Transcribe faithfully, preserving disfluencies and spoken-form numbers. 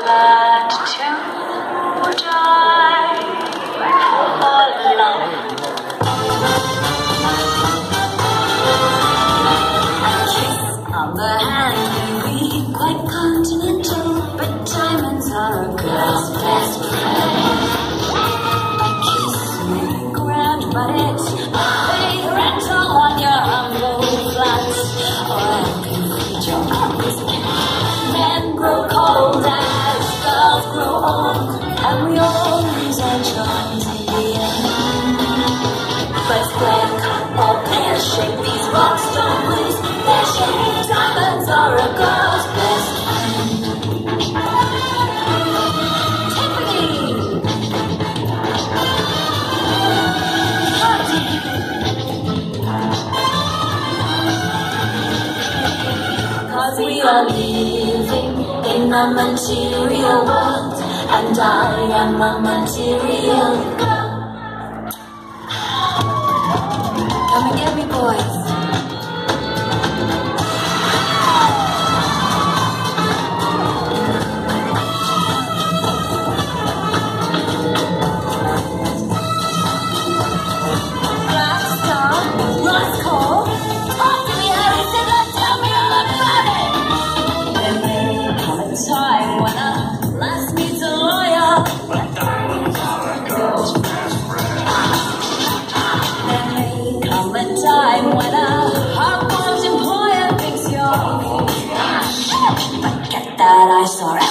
glad to die for love. A kiss on the hand may be quite continental, but diamonds are a girl's best friend. A kiss may be grand, but it's a paid rental on your humble flat, or I can feed your purpose. Men grow cold as girls grow old, and we all lose our charms in the end. But square cut or pear shape, these rocks don't lose their shape. Diamonds are a girl's best friend. Tiffany! Party! Cause we are living in a material world, and I am a material girl. Come and get me, boys. Black Star, Ross Cole, talk to me, Harry Singer, tell me all about it. There may come a time when a lass meets a lawyer, but diamonds are a girl's best friend. There may come a time when a hard-boiled employer thinks you're forget that I saw it.